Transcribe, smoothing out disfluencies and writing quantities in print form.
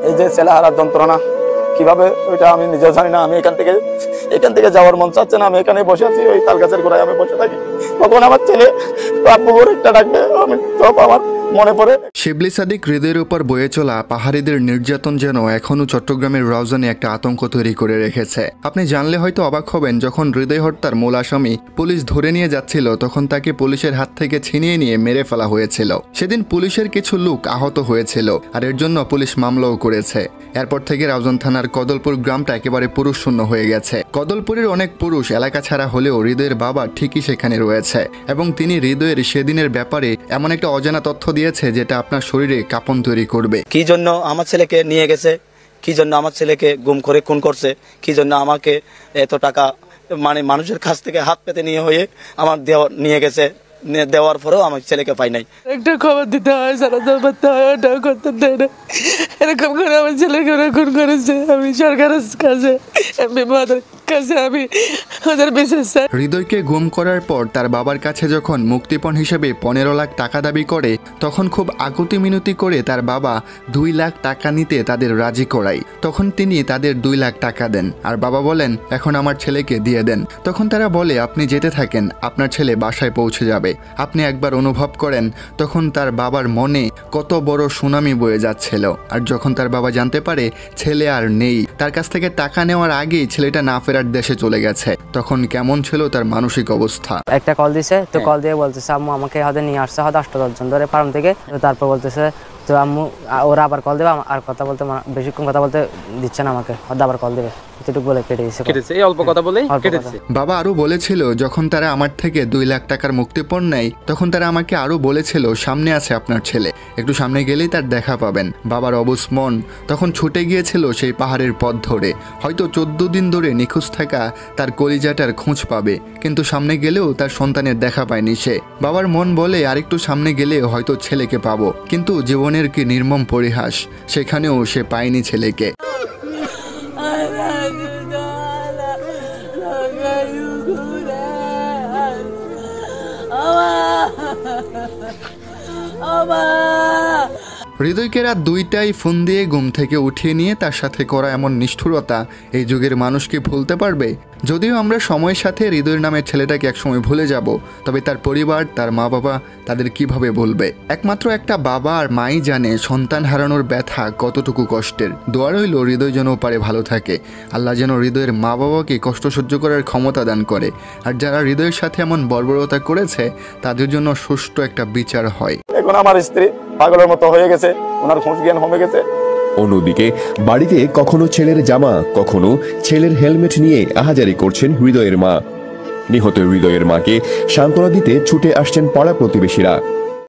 এই যে ছেলে হারার যন্ত্রণা কিভাবে ওইটা আমি নিজেও জানি না। আমি এখান থেকে যাওয়ার মন চাচ্ছে না। আমি এখানে বসে আছি, ওই তাল গাছের গোড়ায় আমি বসে থাকি। কখন আমার ছেলে আব্বুর একটা ডাকবে, আমি সব আমার মনে পড়ে। শিবলি সাদিক হৃদয়ের উপর বয়ে চলা পাহাড়িদের নির্যাতন যেন এখনও চট্টগ্রামের রাউজানে একটা আতঙ্ক তৈরি করে রেখেছে। আপনি জানলে হয়তো অবাক হবেন, যখন হৃদয় হত্যার মূল আসামি পুলিশ ধরে নিয়ে যাচ্ছিল, তখন তাকে পুলিশের হাত থেকে ছিনিয়ে নিয়ে মেরে ফেলা হয়েছিল। সেদিন পুলিশের কিছু লোক আহত হয়েছিল, আর এর জন্য পুলিশ মামলাও করেছে। এরপর থেকে রাউজান থানার কদলপুর গ্রামটা একেবারে পুরুষ শূন্য হয়ে গেছে। কদলপুরের অনেক পুরুষ এলাকা ছাড়া হলেও হৃদয়ের বাবা ঠিকই সেখানে রয়েছে, এবং তিনি হৃদয়ের সেদিনের ব্যাপারে এমন একটা অজানা তথ্য দিয়েছে যেটা আপনার শরীরে কাঁপন তৈরি করবে। কি জন্য আমার ছেলেকে নিয়ে গেছে, কি জন্য আমার ছেলেকে গুম করে খুন করছে, কি জন্য আমাকে এত টাকা মানে মানুষের কাছ থেকে হাত পেতে নিয়ে হয়ে আমার নিয়ে গেছে, দেওয়ার পরেও আমার ছেলেকে পাই নাই। একটা খবর দিতে হয়, সারা করতে হয়, ওটাও করতে দেয় না। এরকম করে আমার ছেলেকে খুন করেছে। আমি সরকারের কাছে আমি ওদের বিশেষ। হৃদয়কে গুম করার পর তার বাবার কাছে যখন মুক্তিপণ হিসেবে 15 লাখ টাকা দাবি করে, তখন খুব আকুতি মিনতি করে তার বাবা 2 লাখ টাকা নিতে তাদের রাজি করায়। তখন তিনি তাদের 2 লাখ টাকা দেন, আর বাবা বলেন এখন আমার ছেলেকে দিয়ে দেন। তখন তারা বলে আপনি যেতে থাকেন, আপনার ছেলে বাসায় পৌঁছে যাবে। আপনি একবার অনুভব করেন তখন তার বাবার মনে কত বড় সুনামি বয়ে যাচ্ছিল। আর যখন তার বাবা জানতে পারে ছেলে আর নেই, তার কাছ থেকে টাকা নেওয়ার আগেই ছেলেটা না ফেরার দেশে চলে গেছে, তখন কেমন ছিল তার মানসিক অবস্থা। একটা কল দিছে, তো কল দিয়ে বলতেছে আম্মু আমাকে হয়তো নিয়ে আসছে, হয়তো 8-10 জন ধরে ফার্ম থেকে। তারপর বলতেছে তো আম্মু ওরা আবার কল দেবে, আর কথা বলতে বেশিক্ষণ কথা বলতে দিচ্ছে না আমাকে, হয়তো আবার কল দেবে। বলে কেটেছে, এই অল্প কথা বলে কেটেছে। বাবা আরো বলেছিল যখন তারা আমার থেকে 2 লাখ টাকার মুক্তিপণ নেয়, তখন তারা আমাকে আরো বলেছিল সামনে আছে আপনার ছেলে, একটু সামনে গেলেই তার দেখা পাবেন। বাবার অবুঝ মন তখন ছুটে গিয়েছিল সেই পাহাড়ের পথ ধরে, হয়তো 14 দিন ধরে নিখোঁজ থাকা তার কলিজাটার খোঁজ পাবে, কিন্তু সামনে গেলেও তার সন্তানের দেখা পায়নি সে। বাবার মন বলে আরেকটু সামনে গেলে হয়তো ছেলেকে পাবো, কিন্তু জীবনের কি নির্মম পরিহাস, সেখানেও সে পায়নি ছেলেকে। হৃদয়কে রাত 2টায় ফোন দিয়ে ঘুম থেকে উঠিয়ে নিয়ে তার সাথে করা এমন নিষ্ঠুরতা এই যুগের মানুষ কি ভুলতে পারবে? যদিও আমরা সময়ের সাথে হৃদয়ের নামের ছেলেটাকে একসময় ভুলে যাব, তবে তার পরিবার, তার মা বাবা তাদের কিভাবে ভুলবে? একমাত্র একটা বাবা আর মাই জানে সন্তান হারানোর ব্যথা কতটুকু কষ্টের। দোয়া রইল হৃদয় যেন পারে ভালো থাকে, আল্লাহ যেন হৃদয়ের মা বাবাকে কষ্ট সহ্য করার ক্ষমতা দান করে, আর যারা হৃদয়ের সাথে এমন বর্বরতা করেছে তাদের জন্য সুষ্ঠু একটা বিচার হয়। এখন আমার স্ত্রী পাগলের মতো হয়ে গেছে, ওনার হুঁশ জ্ঞান কমে গেছে। অন্যদিকে বাড়িতে কখনো ছেলের জামা, কখনো ছেলের হেলমেট নিয়ে আহাজারি করছেন হৃদয়ের মা। নিহত হৃদয়ের মাকে সান্ত্বনা দিতে ছুটে আসছেন পাড়া প্রতিবেশীরা।